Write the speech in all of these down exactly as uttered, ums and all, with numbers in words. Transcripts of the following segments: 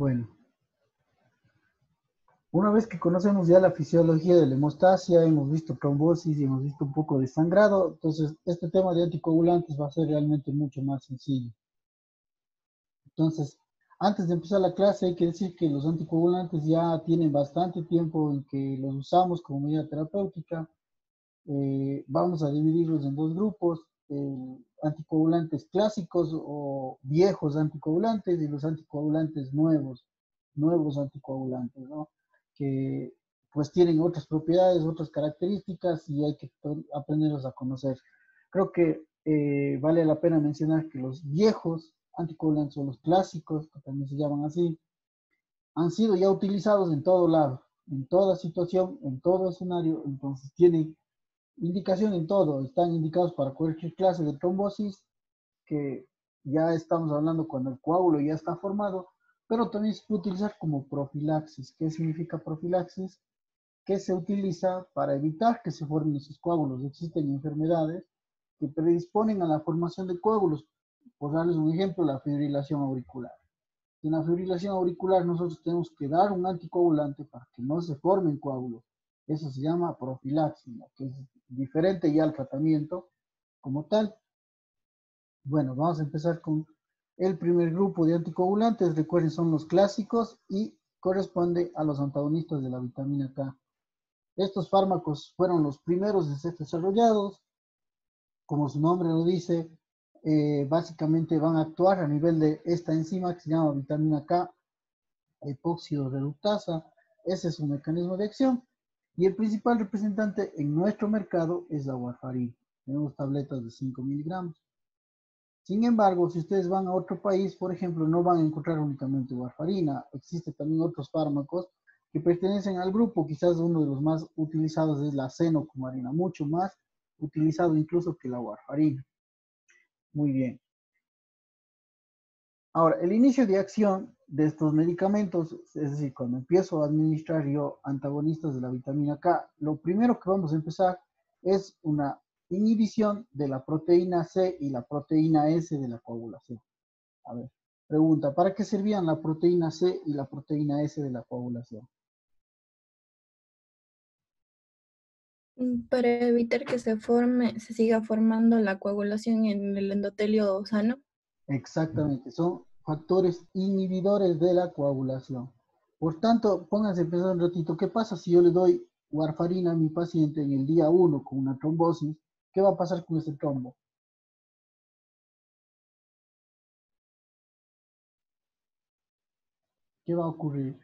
Bueno, una vez que conocemos ya la fisiología de la hemostasia, hemos visto trombosis y hemos visto un poco de sangrado, entonces este tema de anticoagulantes va a ser realmente mucho más sencillo. Entonces, antes de empezar la clase hay que decir que los anticoagulantes ya tienen bastante tiempo en que los usamos como medida terapéutica. Eh, vamos a dividirlos en dos grupos, eh, anticoagulantes clásicos o viejos anticoagulantes y los anticoagulantes nuevos, nuevos anticoagulantes, ¿no? Que pues tienen otras propiedades, otras características y hay que aprenderlos a conocer. Creo que eh, vale la pena mencionar que los viejos anticoagulantes o los clásicos, que también se llaman así, han sido ya utilizados en todo lado, en toda situación, en todo escenario, entonces tienen indicación en todo, están indicados para cualquier clase de trombosis, que ya estamos hablando cuando el coágulo ya está formado, pero también se puede utilizar como profilaxis. ¿Qué significa profilaxis? Que se utiliza para evitar que se formen esos coágulos. Existen enfermedades que predisponen a la formación de coágulos. Por darles un ejemplo, la fibrilación auricular. En la fibrilación auricular nosotros tenemos que dar un anticoagulante para que no se formen coágulos. Eso se llama profilaxis, ¿no? Que es diferente ya al tratamiento como tal. Bueno, vamos a empezar con el primer grupo de anticoagulantes. Recuerden, son los clásicos y corresponde a los antagonistas de la vitamina K. Estos fármacos fueron los primeros de ser desarrollados. Como su nombre lo dice, eh, básicamente van a actuar a nivel de esta enzima que se llama vitamina K, epóxido reductasa. Ese es su mecanismo de acción. Y el principal representante en nuestro mercado es la warfarina. Tenemos tabletas de cinco miligramos. Sin embargo, si ustedes van a otro país, por ejemplo, no van a encontrar únicamente warfarina. Existen también otros fármacos que pertenecen al grupo. Quizás uno de los más utilizados es la senocumarina, mucho más utilizado incluso que la warfarina. Muy bien. Ahora, el inicio de acción de estos medicamentos, es decir, cuando empiezo a administrar yo antagonistas de la vitamina K, lo primero que vamos a empezar es una inhibición de la proteína C y la proteína S de la coagulación. A ver, pregunta, ¿para qué servían la proteína C y la proteína S de la coagulación? Para evitar que se forme, se siga formando la coagulación en el endotelio sano. Exactamente, son factores inhibidores de la coagulación. Por tanto, pónganse a pensar un ratito, ¿qué pasa si yo le doy warfarina a mi paciente en el día uno con una trombosis? ¿Qué va a pasar con ese trombo? ¿Qué va a ocurrir?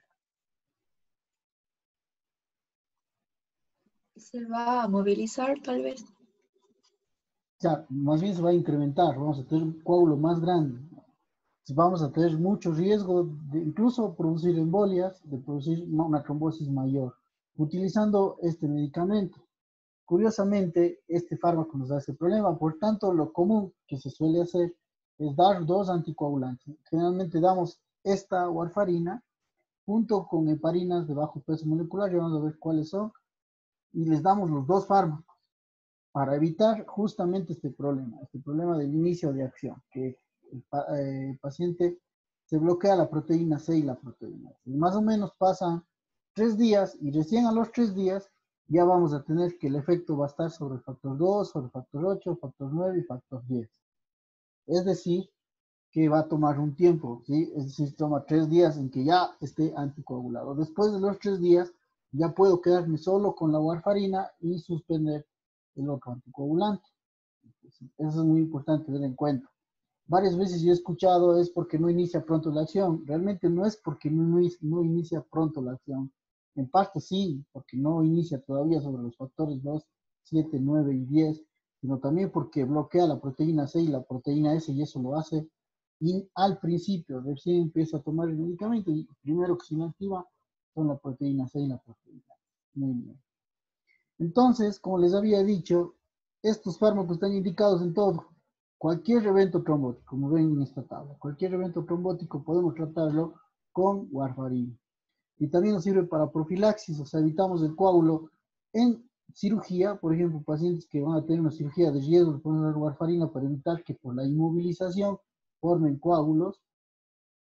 Se va a movilizar tal vez. O sea, más bien se va a incrementar, vamos a tener un coágulo más grande. Vamos a tener mucho riesgo de incluso producir embolias, de producir una trombosis mayor, utilizando este medicamento. Curiosamente, este fármaco nos da ese problema, por tanto, lo común que se suele hacer es dar dos anticoagulantes. Generalmente damos esta warfarina junto con heparinas de bajo peso molecular, y vamos a ver cuáles son, y les damos los dos fármacos para evitar justamente este problema, este problema del inicio de acción, que el, pa eh, el paciente se bloquea la proteína C y la proteína S. Y más o menos pasan tres días y recién a los tres días ya vamos a tener que el efecto va a estar sobre el factor dos, sobre el factor ocho, factor nueve y factor diez. Es decir, que va a tomar un tiempo, ¿sí? Es decir, toma tres días en que ya esté anticoagulado. Después de los tres días, ya puedo quedarme solo con la warfarina y suspender el otro anticoagulante. Entonces, eso es muy importante tener en cuenta. Varias veces yo he escuchado es porque no inicia pronto la acción. Realmente no es porque no, no inicia pronto la acción. En parte sí, porque no inicia todavía sobre los factores dos, siete, nueve y diez, sino también porque bloquea la proteína C y la proteína S y eso lo hace y al principio, recién empieza a tomar el medicamento y primero que se inactiva son la proteína C y la proteína S. Muy bien. Entonces, como les había dicho, estos fármacos están indicados en todo. Cualquier evento trombótico, como ven en esta tabla, cualquier evento trombótico podemos tratarlo con warfarina. Y también nos sirve para profilaxis, o sea, evitamos el coágulo en cirugía, por ejemplo, pacientes que van a tener una cirugía de riesgo, le podemos dar warfarina para evitar que por la inmovilización formen coágulos.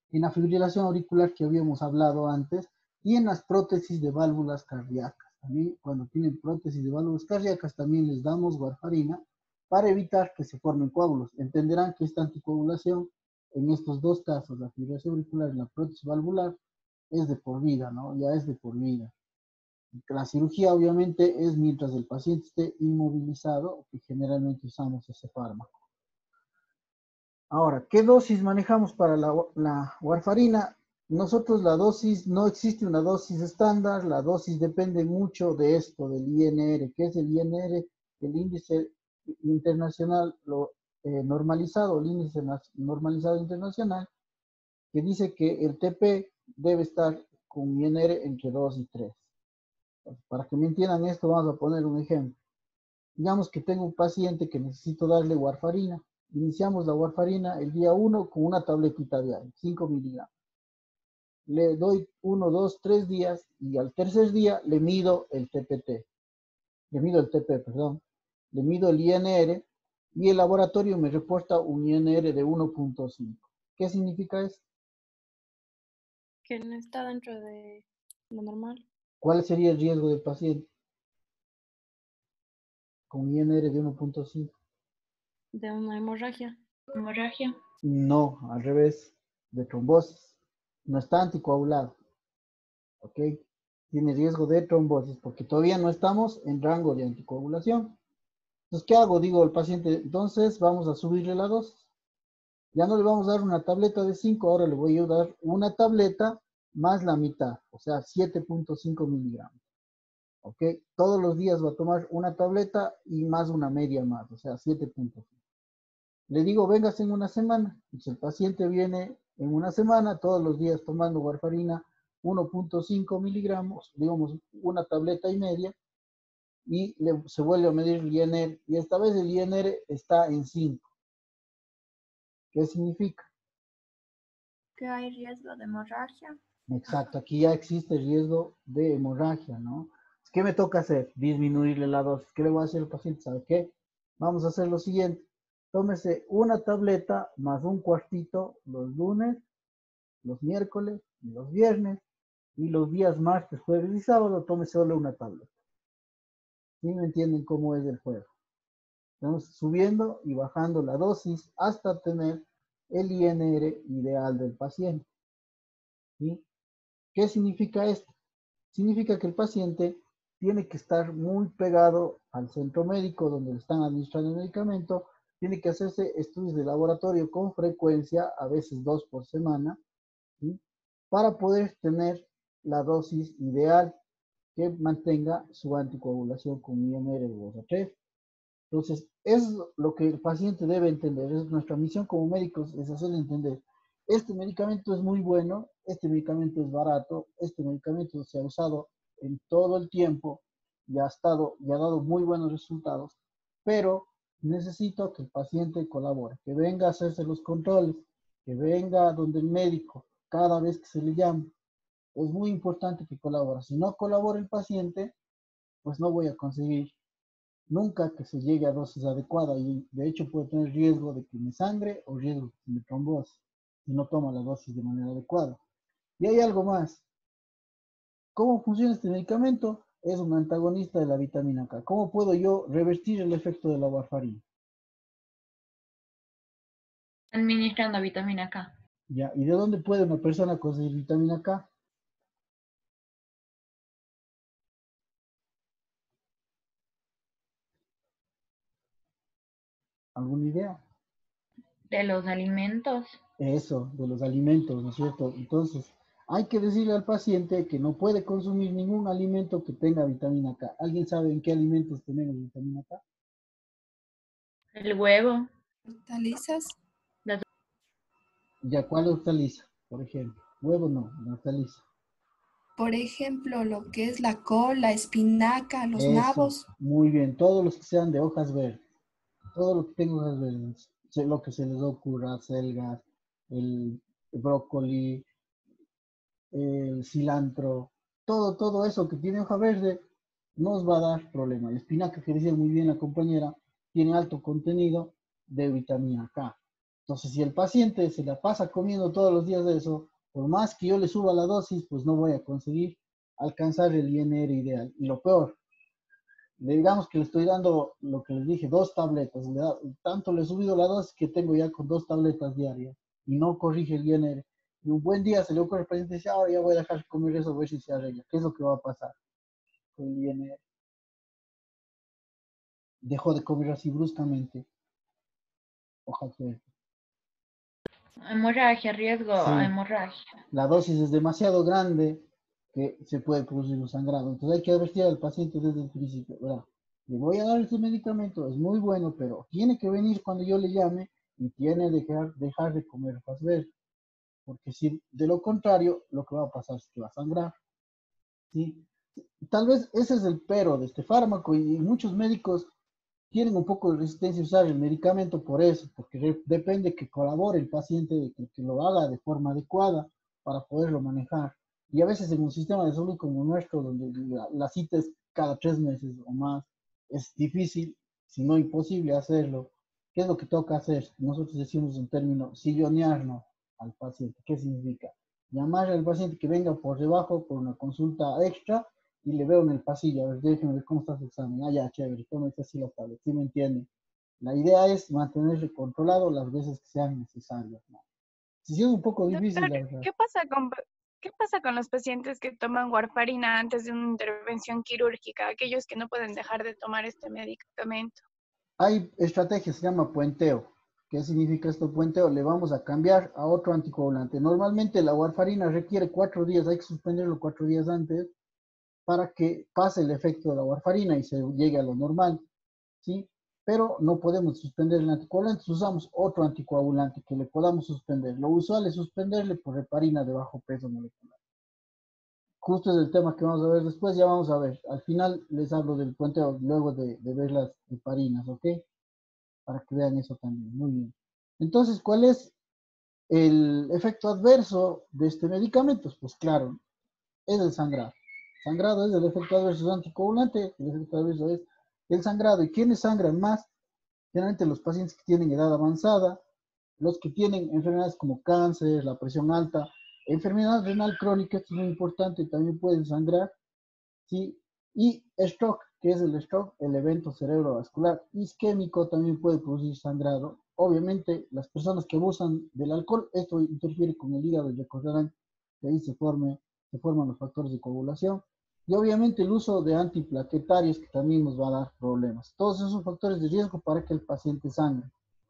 en la fibrilación auricular que habíamos hablado antes y en las prótesis de válvulas cardíacas. También cuando tienen prótesis de válvulas cardíacas también les damos warfarina para evitar que se formen coágulos. Entenderán que esta anticoagulación en estos dos casos, la fibrilación auricular y la prótesis valvular, es de por vida, ¿no? Ya es de por vida. La cirugía obviamente es mientras el paciente esté inmovilizado, y generalmente usamos ese fármaco. Ahora, ¿qué dosis manejamos para la, la warfarina? Nosotros la dosis, no existe una dosis estándar, la dosis depende mucho de esto, del I N R. ¿Qué es el I N R? El índice internacional lo, eh, normalizado, el índice normalizado internacional, que dice que el T P debe estar con I N R entre dos y tres. Para que me entiendan esto, vamos a poner un ejemplo. Digamos que tengo un paciente que necesito darle warfarina. Iniciamos la warfarina el día uno con una tabletita diaria, cinco miligramos. Le doy uno, dos, tres días y al tercer día le mido el T P T. Le mido el T P, perdón. Le mido el I N R y el laboratorio me reporta un I N R de uno punto cinco. ¿Qué significa eso? Que no está dentro de lo normal. ¿Cuál sería el riesgo del paciente con I N R de uno punto cinco? De una hemorragia. Hemorragia. No, al revés, de trombosis. No está anticoagulado. ¿Ok? Tiene riesgo de trombosis porque todavía no estamos en rango de anticoagulación. Entonces, ¿qué hago? Digo al paciente, entonces vamos a subirle la dosis. Ya no le vamos a dar una tableta de cinco, ahora le voy a dar una tableta más la mitad, o sea, siete punto cinco miligramos. ¿Ok? Todos los días va a tomar una tableta y más una media más, o sea, siete punto cinco. Le digo, vengas en una semana. Entonces, el paciente viene en una semana, todos los días tomando warfarina, uno punto cinco miligramos, digamos, una tableta y media, y le, se vuelve a medir el I N R, y esta vez el I N R está en cinco. ¿Qué significa? Que hay riesgo de hemorragia. Exacto, aquí ya existe riesgo de hemorragia, ¿no? ¿Qué me toca hacer? Disminuirle la dosis. ¿Qué le voy a hacer al paciente? ¿Sabe qué? Vamos a hacer lo siguiente. Tómese una tableta más un cuartito los lunes, los miércoles y los viernes, y los días martes, jueves y sábado tome solo una tableta. ¿Sí me entienden cómo es el juego? Estamos subiendo y bajando la dosis hasta tener el I N R ideal del paciente. ¿Sí? ¿Qué significa esto? Significa que el paciente tiene que estar muy pegado al centro médico donde le están administrando el medicamento, tiene que hacerse estudios de laboratorio con frecuencia, a veces dos por semana, ¿sí? Para poder tener la dosis ideal que mantenga su anticoagulación con I N R de dos a tres. Entonces, es lo que el paciente debe entender. Es nuestra misión como médicos, es hacerle entender. Este medicamento es muy bueno, este medicamento es barato, este medicamento se ha usado en todo el tiempo y ha estado y ha dado muy buenos resultados, pero necesito que el paciente colabore, que venga a hacerse los controles, que venga donde el médico cada vez que se le llame. Es muy importante que colabore. Si no colabora el paciente, pues no voy a conseguir nunca que se llegue a dosis adecuada y de hecho puede tener riesgo de que me sangre o riesgo de trombosis si no toma la dosis de manera adecuada. Y hay algo más. ¿Cómo funciona este medicamento? Es un antagonista de la vitamina K. ¿Cómo puedo yo revertir el efecto de la warfarina? Administrando vitamina K. ¿Ya? ¿Y de dónde puede una persona conseguir vitamina K? ¿Alguna idea? De los alimentos. Eso, de los alimentos, ¿no es cierto? Entonces, hay que decirle al paciente que no puede consumir ningún alimento que tenga vitamina K. ¿Alguien sabe en qué alimentos tenemos vitamina K? El huevo. Hortalizas. Las... ¿Ya cuál hortaliza, por ejemplo? Huevo no, la hortaliza. Por ejemplo, lo que es la col, la espinaca, los Eso, nabos. muy bien. Todos los que sean de hojas verdes. Todo lo que tenga hojas verdes. Lo que se les ocurra, selgas, el brócoli, el cilantro, todo, todo eso que tiene hoja verde nos va a dar problema. La espinaca, que decía muy bien la compañera, tiene alto contenido de vitamina K. Entonces, si el paciente se la pasa comiendo todos los días de eso, por más que yo le suba la dosis, pues no voy a conseguir alcanzar el I N R ideal. Y lo peor, digamos que le estoy dando lo que les dije, dos tabletas. Le da, tanto le he subido la dosis que tengo ya con dos tabletas diarias y no corrige el I N R. Y un buen día se le ocurre al paciente y dice, ahora ya voy a dejar de comer eso, a ver si se arregla. ¿Qué es lo que va a pasar con el I N R? Dejó de comer así bruscamente. Ojalá que... Hemorragia, riesgo Sí. a hemorragia. La dosis es demasiado grande que se puede producir un sangrado. Entonces hay que advertir al paciente desde el principio, ¿verdad? Le voy a dar este medicamento, es muy bueno, pero tiene que venir cuando yo le llame y tiene que dejar, dejar de comer Fasver, porque si de lo contrario, lo que va a pasar es que va a sangrar, ¿sí? Tal vez ese es el pero de este fármaco y muchos médicos tienen un poco de resistencia a usar el medicamento por eso, porque depende que colabore el paciente, que, que lo haga de forma adecuada para poderlo manejar. Y a veces en un sistema de salud como nuestro, donde la, la cita es cada tres meses o más, es difícil, si no imposible hacerlo. ¿Qué es lo que toca hacer? Nosotros decimos un término, sillonearnos al paciente. ¿Qué significa? Llamar al paciente que venga por debajo por una consulta extra y le veo en el pasillo, a ver, déjeme ver cómo está su examen. Ah, ya, chévere, tómese así la tablet, ¿sí me entiende? La idea es mantenerle controlado las veces que sean necesarias, ¿no? Si sí es un poco difícil, Doctor, la verdad. ¿qué pasa con, qué pasa con los pacientes que toman warfarina antes de una intervención quirúrgica? Aquellos que no pueden dejar de tomar este medicamento. Hay estrategia, se llama puenteo. ¿Qué significa esto puenteo? Le vamos a cambiar a otro anticoagulante. Normalmente la warfarina requiere cuatro días, hay que suspenderlo cuatro días antes para que pase el efecto de la warfarina y se llegue a lo normal, ¿sí? Pero no podemos suspender el anticoagulante, usamos otro anticoagulante que le podamos suspender. Lo usual es suspenderle por heparina de bajo peso molecular. Justo es el tema que vamos a ver después, ya vamos a ver. Al final les hablo del puenteo luego de, de ver las heparinas, ¿ok? Para que vean eso también, muy bien. Entonces, ¿cuál es el efecto adverso de este medicamento? Pues claro, es el sangrado. Sangrado es el efecto adverso anticoagulante, el efecto adverso es el sangrado. ¿Y quiénes sangran más? Generalmente los pacientes que tienen edad avanzada, los que tienen enfermedades como cáncer, la presión alta, enfermedad renal crónica, esto es muy importante, también pueden sangrar, ¿sí? Y stroke, que es el stroke, el evento cerebrovascular isquémico, también puede producir sangrado. Obviamente, las personas que abusan del alcohol, esto interfiere con el hígado y recordarán que ahí se, forme, se forman los factores de coagulación. Y obviamente el uso de antiplaquetarios que también nos va a dar problemas. Todos esos son factores de riesgo para que el paciente sangre.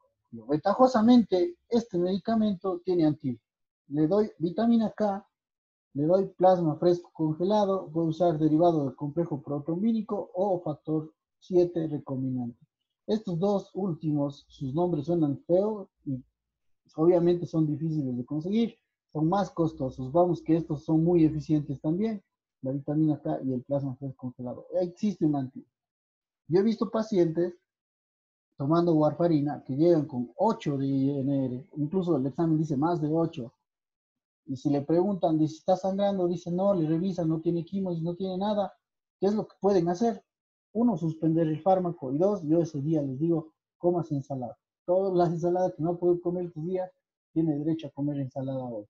Y ventajosamente, este medicamento tiene antídoto. Le doy vitamina K, le doy plasma fresco congelado, voy a usar derivado del complejo protrombínico o factor siete recombinante. Estos dos últimos, sus nombres suenan feos y obviamente son difíciles de conseguir, son más costosos. Vamos que estos son muy eficientes también, la vitamina K y el plasma fresco congelado. Existe un antídoto. Yo he visto pacientes tomando warfarina que llegan con ocho de I N R, incluso el examen dice más de ocho. Y si le preguntan si está sangrando, dice no, le revisan, no tiene quimos, no tiene nada. ¿Qué es lo que pueden hacer? Uno, suspender el fármaco. Y dos, yo ese día les digo, comas ensalada. Todas las ensaladas que no puedo comer estos días, tiene derecho a comer ensalada hoy.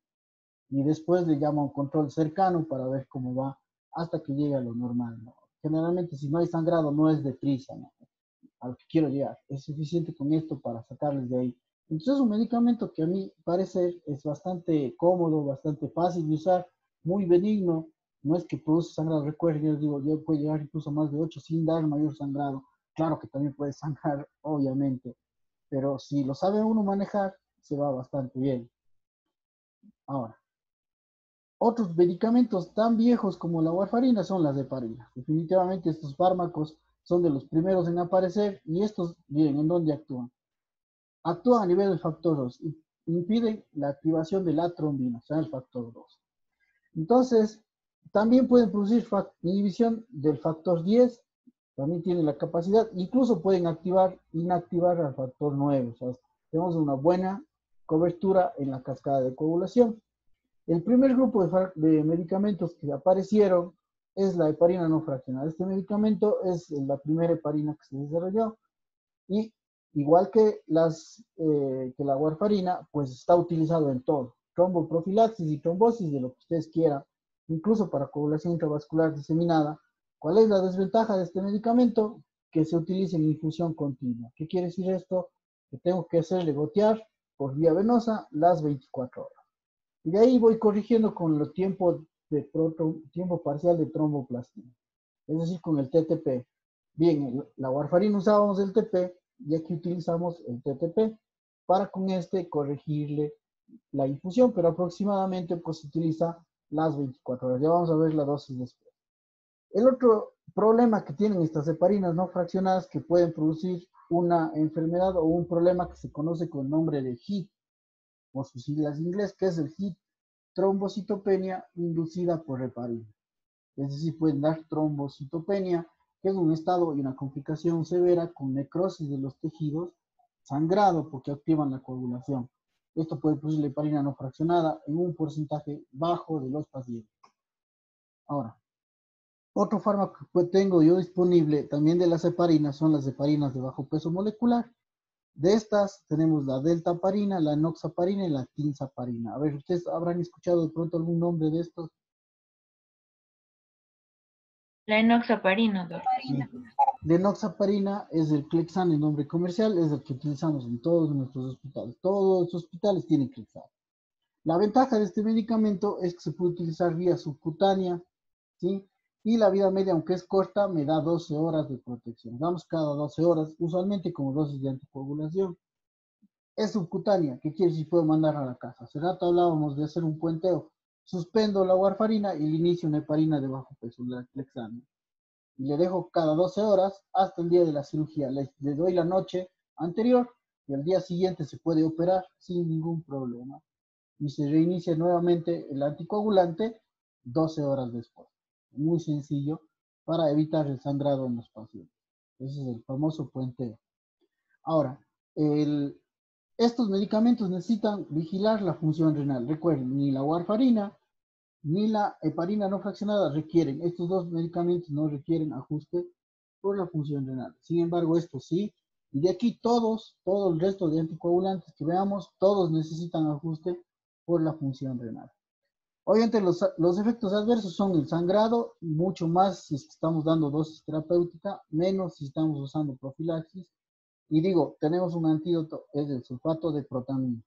Y después le llamo a un control cercano para ver cómo va hasta que llegue a lo normal, ¿no? Generalmente, si no hay sangrado, no es de prisa, ¿no? A lo que quiero llegar. Es suficiente con esto para sacarles de ahí. Entonces es un medicamento que a mí parece es bastante cómodo, bastante fácil de usar, muy benigno. No es que produce sangrado. Recuerden, yo les digo, yo puedo llegar incluso a más de ocho sin dar mayor sangrado. Claro que también puede sangrar, obviamente. Pero si lo sabe uno manejar, se va bastante bien. Ahora, otros medicamentos tan viejos como la warfarina son las heparinas. Definitivamente estos fármacos son de los primeros en aparecer y estos, miren, ¿en dónde actúan? Actúan a nivel del factor dos y impiden la activación de la trombina, o sea, el factor dos. Entonces, también pueden producir inhibición del factor diez, también tienen la capacidad, incluso pueden activar, inactivar al factor nueve, o sea, tenemos una buena cobertura en la cascada de coagulación. El primer grupo de, de medicamentos que aparecieron es la heparina no fraccionada. Este medicamento es la primera heparina que se desarrolló y Igual que, las, eh, que la warfarina, pues está utilizado en todo. Tromboprofilaxis y trombosis, de lo que ustedes quieran, incluso para coagulación intravascular diseminada. ¿Cuál es la desventaja de este medicamento? Que se utiliza en infusión continua. ¿Qué quiere decir esto? Que tengo que hacerle gotear por vía venosa las veinticuatro horas. Y de ahí voy corrigiendo con los tiempos de proto, tiempo parcial de tromboplastina. Es decir, con el T T P. Bien, la warfarina usábamos el T P y aquí utilizamos el T T P para con este corregirle la infusión, pero aproximadamente pues se utiliza las veinticuatro horas. Ya vamos a ver la dosis después. El otro problema que tienen estas heparinas no fraccionadas que pueden producir una enfermedad o un problema que se conoce con el nombre de H I T, o sus siglas en inglés, que es el H I T, trombocitopenia inducida por heparina. Es decir, pueden dar trombocitopenia, que es un estado y una complicación severa con necrosis de los tejidos, sangrado porque activan la coagulación. Esto puede producir la heparina no fraccionada en un porcentaje bajo de los pacientes. Ahora, otro fármaco que tengo yo disponible también de las heparinas son las heparinas de bajo peso molecular. De estas tenemos la deltaparina, la enoxaparina y la tinzaparina. A ver, ¿ustedes habrán escuchado de pronto algún nombre de estos? La enoxaparina, doctor. Sí. La enoxaparina es el Clexane, el nombre comercial, es el que utilizamos en todos nuestros hospitales. Todos los hospitales tienen Clexane. La ventaja de este medicamento es que se puede utilizar vía subcutánea, ¿sí? Y la vida media, aunque es corta, me da doce horas de protección. Damos cada doce horas, usualmente como dosis de anticoagulación. Es subcutánea, ¿qué quiere decir? Puedo mandar a la casa. Hace rato hablábamos de hacer un puenteo. Suspendo la warfarina y le inicio una heparina de bajo peso, la Clexane. Y le dejo cada doce horas hasta el día de la cirugía. Le, le doy la noche anterior y al día siguiente se puede operar sin ningún problema. Y se reinicia nuevamente el anticoagulante doce horas después. Muy sencillo para evitar el sangrado en los pacientes. Ese es el famoso puenteo. Ahora, el, estos medicamentos necesitan vigilar la función renal. Recuerden, ni la warfarina ni la heparina no fraccionada requieren, estos dos medicamentos no requieren ajuste por la función renal. Sin embargo, estos sí. Y de aquí todos, todo el resto de anticoagulantes que veamos, todos necesitan ajuste por la función renal. Obviamente los, los efectos adversos son el sangrado, mucho más si estamos dando dosis terapéutica, menos si estamos usando profilaxis. Y digo, tenemos un antídoto, es el sulfato de protamina.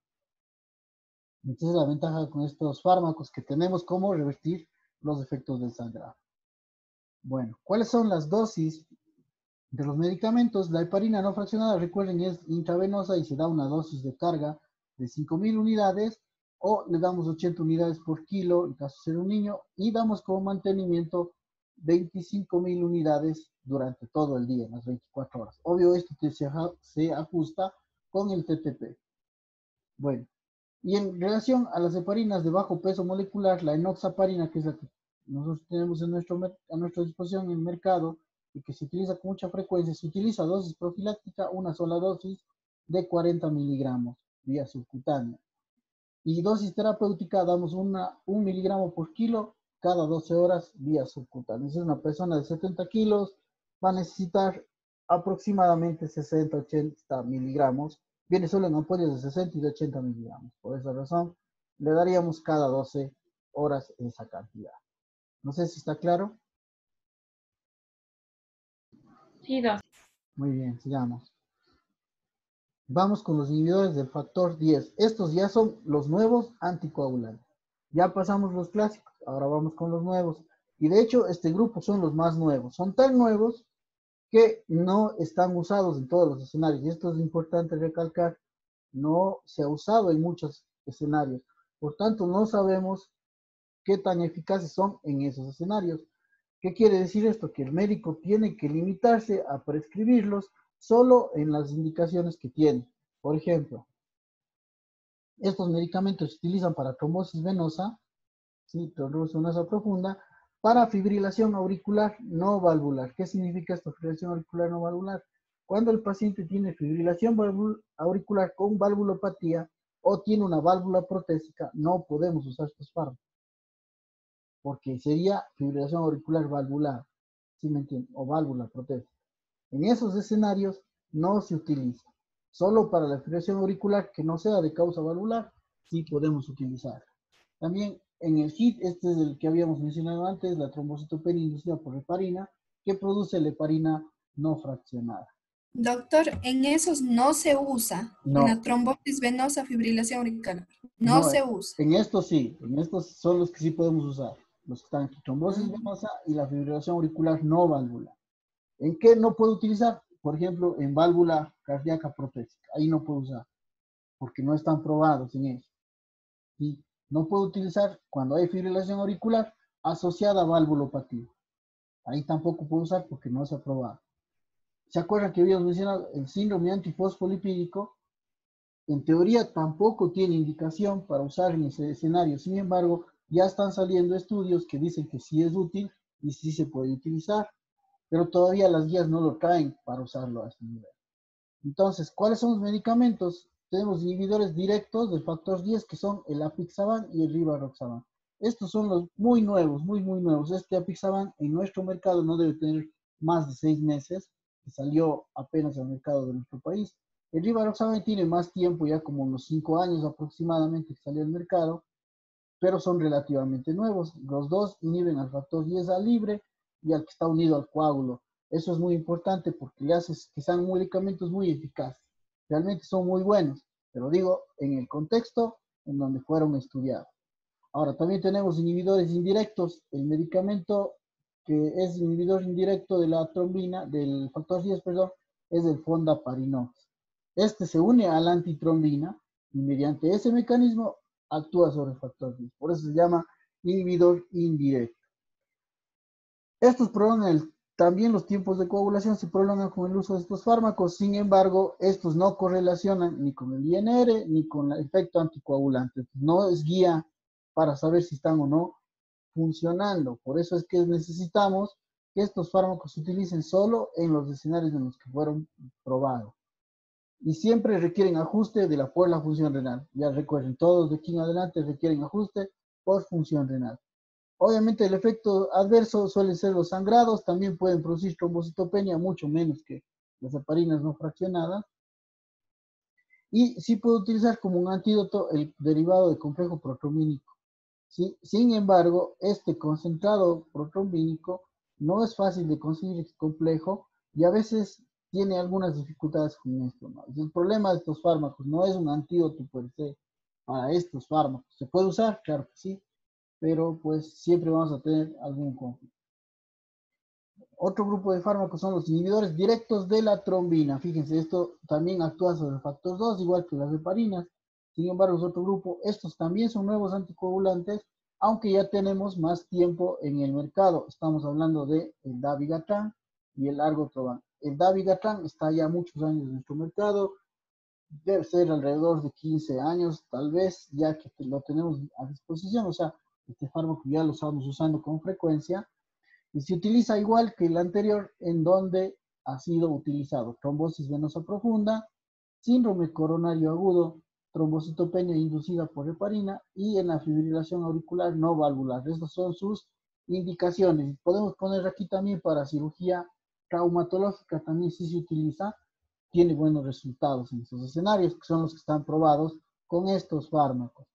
Entonces la ventaja con estos fármacos que tenemos, cómo revertir los efectos del sangrado. Bueno, ¿cuáles son las dosis de los medicamentos? La heparina no fraccionada, recuerden, es intravenosa y se da una dosis de carga de cinco mil unidades o le damos ochenta unidades por kilo en caso de ser un niño y damos como mantenimiento veinticinco mil unidades durante todo el día, las veinticuatro horas. Obvio, esto se, se ajusta con el T T P. Bueno, y en relación a las heparinas de bajo peso molecular, la enoxaparina, que es la que nosotros tenemos en nuestro, a nuestra disposición en el mercado y que se utiliza con mucha frecuencia, se utiliza dosis profiláctica, una sola dosis de cuarenta miligramos vía subcutánea. Y dosis terapéutica damos una, un miligramo por kilo cada doce horas vía subcutánea. Es una persona de setenta kilos va a necesitar aproximadamente sesenta a ochenta miligramos. Viene solo en ampollas de sesenta y de ochenta miligramos. Por esa razón, le daríamos cada doce horas esa cantidad. No sé si está claro. Sí, doctor. Muy bien, sigamos. Vamos con los inhibidores del factor diez. Estos ya son los nuevos anticoagulantes. Ya pasamos los clásicos, ahora vamos con los nuevos. Y de hecho, este grupo son los más nuevos. Son tan nuevos que no están usados en todos los escenarios. Y esto es importante recalcar. No se ha usado en muchos escenarios. Por tanto, no sabemos qué tan eficaces son en esos escenarios. ¿Qué quiere decir esto? Que el médico tiene que limitarse a prescribirlos solo en las indicaciones que tiene. Por ejemplo, estos medicamentos se utilizan para trombosis venosa, ¿sí? Trombosis venosa profunda, para fibrilación auricular no valvular. ¿Qué significa esto? Fibrilación auricular no valvular. Cuando el paciente tiene fibrilación auricular con valvulopatía o tiene una válvula protésica, no podemos usar estos fármacos. Porque sería fibrilación auricular valvular, ¿sí me entienden? O válvula protésica. En esos escenarios no se utiliza. Solo para la fibrilación auricular que no sea de causa valvular, sí podemos utilizar. También en el H I T, este es el que habíamos mencionado antes, la trombocitopenia inducida por heparina, que produce la heparina no fraccionada. Doctor, en esos no se usa. En No, la trombosis venosa, fibrilación auricular. No no, se usa. en estos sí, en estos son los que sí podemos usar. Los que están aquí, trombosis Ah. venosa y la fibrilación auricular no valvular. ¿En qué no puedo utilizar? Por ejemplo, en válvula cardíaca protésica. Ahí no puedo usar, porque no están probados en eso. ¿Sí? No puedo utilizar cuando hay fibrilación auricular asociada a valvulopatía. Ahí tampoco puedo usar porque no se ha probado. ¿Se acuerdan que habíamos mencionado el síndrome antifosfolipídico? En teoría tampoco tiene indicación para usar en ese escenario. Sin embargo, ya están saliendo estudios que dicen que sí es útil y sí se puede utilizar, pero todavía las guías no lo traen para usarlo a este nivel. Entonces, ¿cuáles son los medicamentos? Tenemos inhibidores directos del factor diez que son el apixaban y el rivaroxaban. Estos son los muy nuevos, muy, muy nuevos. Este apixaban en nuestro mercado no debe tener más de seis meses, que salió apenas al mercado de nuestro país. El rivaroxaban tiene más tiempo, ya como unos cinco años aproximadamente que salió al mercado, pero son relativamente nuevos. Los dos inhiben al factor diez A libre y al que está unido al coágulo. Eso es muy importante porque le hace que sean medicamentos muy eficaces. Realmente son muy buenos, pero digo, en el contexto en donde fueron estudiados. Ahora, también tenemos inhibidores indirectos. El medicamento que es inhibidor indirecto de la trombina, del factor diez, perdón, es el fondaparinux. Este se une a la antitrombina y mediante ese mecanismo actúa sobre el factor diez. Por eso se llama inhibidor indirecto. Estos prolongan el, también los tiempos de coagulación, se prolongan con el uso de estos fármacos. Sin embargo, estos no correlacionan ni con el I N R ni con el efecto anticoagulante. No es guía para saber si están o no funcionando. Por eso es que necesitamos que estos fármacos se utilicen solo en los escenarios en los que fueron probados. Y siempre requieren ajuste de la, por la función renal. Ya recuerden, todos de aquí en adelante requieren ajuste por función renal. Obviamente el efecto adverso suele ser los sangrados, también pueden producir trombocitopenia, mucho menos que las heparinas no fraccionadas. Y sí puede utilizar como un antídoto el derivado de complejo protrombínico. ¿Sí? Sin embargo, este concentrado protrombínico no es fácil de conseguir, es complejo y a veces tiene algunas dificultades con esto, ¿no? El problema de estos fármacos no es un antídoto per se para estos fármacos. ¿Se puede usar? Claro que sí, pero pues siempre vamos a tener algún conflicto. Otro grupo de fármacos son los inhibidores directos de la trombina. Fíjense, esto también actúa sobre el factor dos, igual que las heparinas. Sin embargo, es otro grupo. Estos también son nuevos anticoagulantes, aunque ya tenemos más tiempo en el mercado. Estamos hablando de el dabigatran y el argotroban. El dabigatran está ya muchos años en nuestro mercado. Debe ser alrededor de quince años, tal vez, ya que lo tenemos a disposición. O sea, este fármaco ya lo estamos usando con frecuencia. Y se utiliza igual que el anterior, en donde ha sido utilizado trombosis venosa profunda, síndrome coronario agudo, trombocitopenia inducida por heparina y en la fibrilación auricular no valvular. Estas son sus indicaciones. Podemos poner aquí también para cirugía traumatológica, también sí se utiliza, tiene buenos resultados en estos escenarios, que son los que están probados con estos fármacos.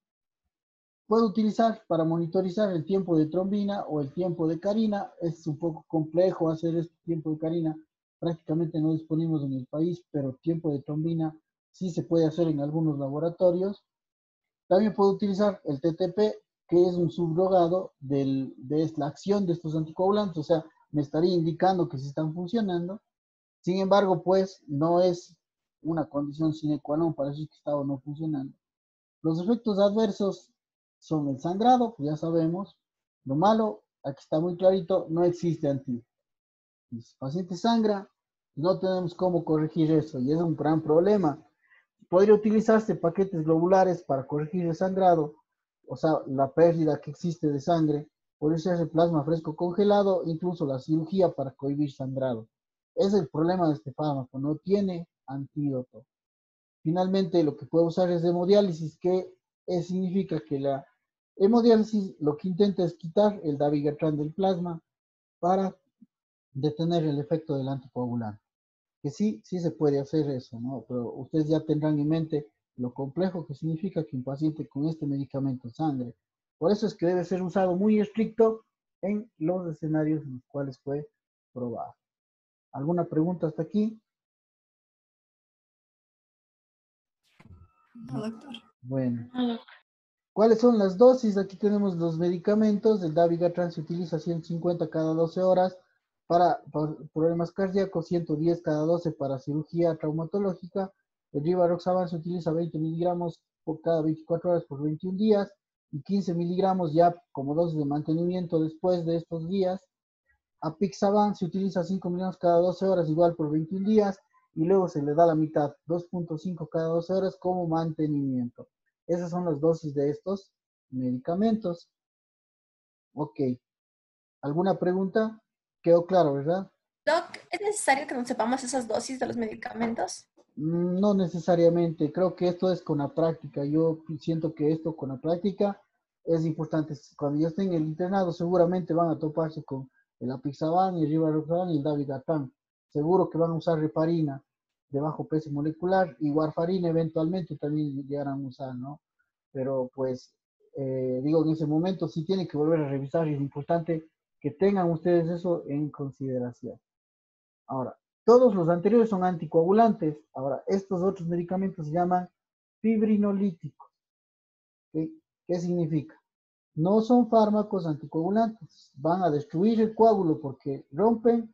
Puedo utilizar para monitorizar el tiempo de trombina o el tiempo de carina. Es un poco complejo hacer este tiempo de carina. Prácticamente no disponemos en el país, pero tiempo de trombina sí se puede hacer en algunos laboratorios. También puedo utilizar el T T P, que es un subrogado del, de la acción de estos anticoagulantes. O sea, me estaría indicando que sí están funcionando. Sin embargo, pues no es una condición sine qua non para decir que está o no funcionando. Los efectos adversos son el sangrado, pues ya sabemos. Lo malo, aquí está muy clarito, no existe antídoto. Si el paciente sangra, no tenemos cómo corregir eso y es un gran problema. Podría utilizarse paquetes globulares para corregir el sangrado, o sea, la pérdida que existe de sangre. Podría ser el plasma fresco congelado, incluso la cirugía para cohibir sangrado. Es el problema de este fármaco, no tiene antídoto. Finalmente, lo que puede usar es hemodiálisis, que eh, significa que la hemodiálisis lo que intenta es quitar el dabigatran del plasma para detener el efecto del anticoagulante. que sí, sí se puede hacer eso, ¿no? Pero ustedes ya tendrán en mente lo complejo que significa que un paciente con este medicamento sangre. Por eso es que debe ser usado muy estricto en los escenarios en los cuales fue probado. ¿Alguna pregunta hasta aquí? No, doctor. Bueno. No, doctor. ¿Cuáles son las dosis? Aquí tenemos los medicamentos. El Dabigatran se utiliza ciento cincuenta cada doce horas para, para problemas cardíacos, ciento diez cada doce para cirugía traumatológica. El Rivaroxaban se utiliza veinte miligramos por cada veinticuatro horas por veintiún días y quince miligramos ya como dosis de mantenimiento después de estos días. Apixaban se utiliza cinco miligramos cada doce horas igual por veintiún días y luego se le da la mitad, dos punto cinco cada doce horas como mantenimiento. Esas son las dosis de estos medicamentos. Ok. ¿Alguna pregunta? Quedó claro, ¿verdad? Doc, ¿es necesario que nos sepamos esas dosis de los medicamentos? No necesariamente. Creo que esto es con la práctica. Yo siento que esto con la práctica es importante. Cuando ya estén en el internado, seguramente van a toparse con el Apixaban, el Rivaroxaban y el Dabigatran. Seguro que van a usar heparina de bajo peso molecular y warfarina eventualmente también llegarán a usar, ¿no? Pero pues, eh, digo, en ese momento sí tienen que volver a revisar y es importante que tengan ustedes eso en consideración. Ahora, todos los anteriores son anticoagulantes. Ahora, estos otros medicamentos se llaman fibrinolíticos. ¿Okay? ¿Qué significa? No son fármacos anticoagulantes. Van a destruir el coágulo porque rompen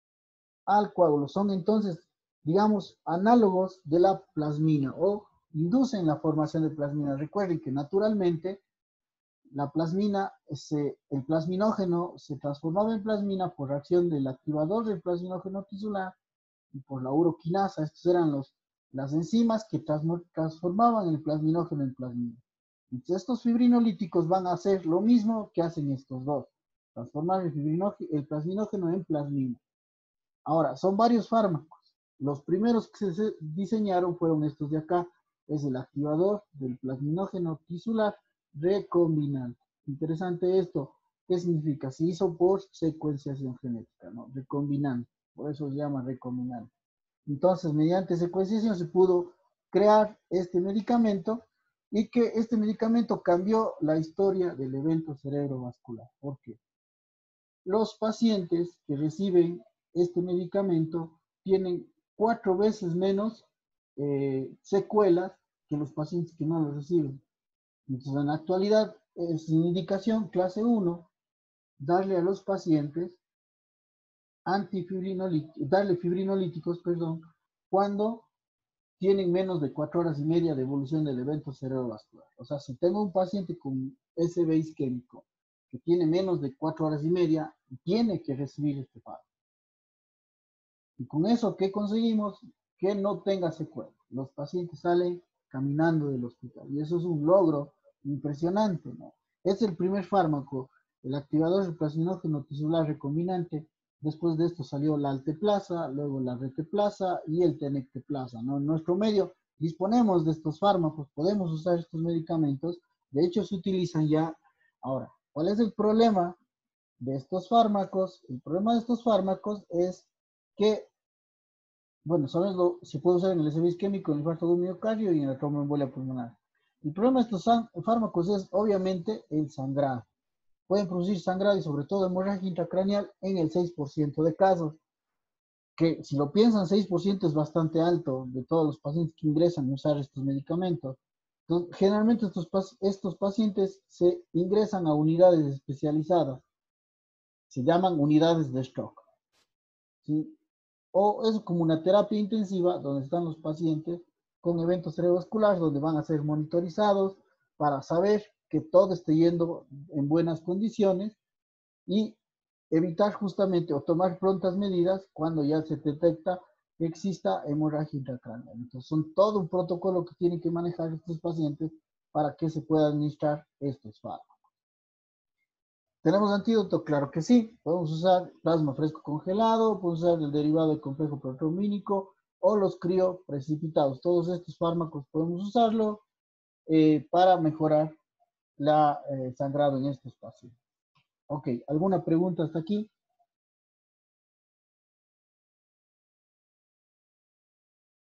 al coágulo. Son entonces, digamos, análogos de la plasmina o inducen la formación de plasmina. Recuerden que naturalmente la plasmina, se, el plasminógeno se transformaba en plasmina por reacción del activador del plasminógeno tisular y por la uroquinasa. Estos eran los, las enzimas que transformaban el plasminógeno en plasmina. Entonces, estos fibrinolíticos van a hacer lo mismo que hacen estos dos, transformar el, el plasminógeno en plasmina. Ahora, son varios fármacos. Los primeros que se diseñaron fueron estos de acá. Es el activador del plasminógeno tisular recombinante. Interesante esto. ¿Qué significa? Se hizo por secuenciación genética, ¿no? Recombinante. Por eso se llama recombinante. Entonces, mediante secuenciación se pudo crear este medicamento y que este medicamento cambió la historia del evento cerebrovascular. ¿Por qué? Los pacientes que reciben este medicamento tienen cuatro veces menos eh, secuelas que los pacientes que no lo reciben. Entonces, en la actualidad es indicación clase uno darle a los pacientes antifibrinolíticos, darle fibrinolíticos, perdón, cuando tienen menos de cuatro horas y media de evolución del evento cerebrovascular. O sea, si tengo un paciente con S B isquémico que tiene menos de cuatro horas y media, tiene que recibir este fármaco. Y con eso, ¿qué conseguimos? Que no tenga secuelas. Los pacientes salen caminando del hospital. Y eso es un logro impresionante, ¿no? Es el primer fármaco, el activador del plasminógeno tisular recombinante. Después de esto salió la alteplasa, luego la reteplasa y el tenecteplasa, ¿no? En nuestro medio disponemos de estos fármacos, podemos usar estos medicamentos. De hecho, se utilizan ya. Ahora, ¿cuál es el problema de estos fármacos? El problema de estos fármacos es que, bueno, solo se puede usar en el S B isquémico, en el infarto de miocardio y en la tromboembolia pulmonar. El problema de estos fármacos es, obviamente, el sangrado. Pueden producir sangrado y sobre todo hemorragia intracraneal en el seis por ciento de casos, que si lo piensan, seis por ciento es bastante alto de todos los pacientes que ingresan a usar estos medicamentos. Entonces, generalmente estos, estos pacientes se ingresan a unidades especializadas, se llaman unidades de shock, ¿sí? O es como una terapia intensiva donde están los pacientes con eventos cerebrovasculares donde van a ser monitorizados para saber que todo esté yendo en buenas condiciones y evitar justamente o tomar prontas medidas cuando ya se detecta que exista hemorragia intracraneal. Entonces son todo un protocolo que tienen que manejar estos pacientes para que se puedan administrar estos fármacos. ¿Tenemos antídoto? Claro que sí. Podemos usar plasma fresco congelado, podemos usar el derivado del complejo proteomínico o los crioprecipitados. Todos estos fármacos podemos usarlo eh, para mejorar la eh, sangrado en estos pacientes. Ok, ¿alguna pregunta hasta aquí?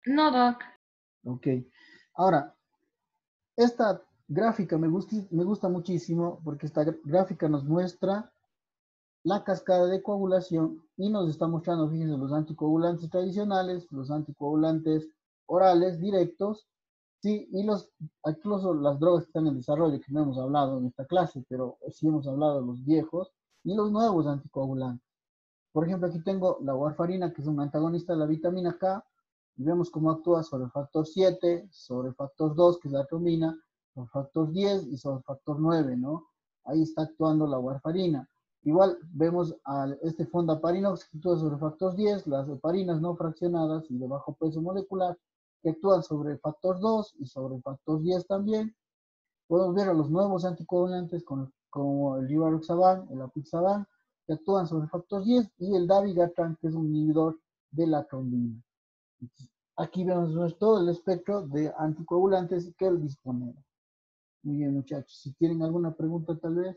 No, doc. Ok. Ahora, esta gráfica me gusta, me gusta muchísimo porque esta gráfica nos muestra la cascada de coagulación y nos está mostrando, fíjense, los anticoagulantes tradicionales, los anticoagulantes orales directos, sí, y los, incluso las drogas que están en desarrollo, que no hemos hablado en esta clase, pero sí hemos hablado de los viejos y los nuevos anticoagulantes. Por ejemplo, aquí tengo la warfarina, que es un antagonista de la vitamina K, y vemos cómo actúa sobre el factor siete, sobre el factor dos, que es la atromina, sobre el factor diez y sobre el factor nueve, ¿no? Ahí está actuando la warfarina. Igual vemos a este fondaparinox que actúa sobre el factor diez, las heparinas no fraccionadas y de bajo peso molecular, que actúan sobre el factor dos y sobre el factor diez también. Podemos ver a los nuevos anticoagulantes con, como el rivaroxaban, el apixaban, que actúan sobre el factor diez, y el dabigatran, que es un inhibidor de la trombina. Aquí vemos todo el espectro de anticoagulantes que disponemos. Muy bien, muchachos. Si tienen alguna pregunta, tal vez.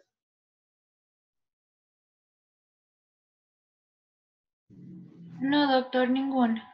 No, doctor, ninguna.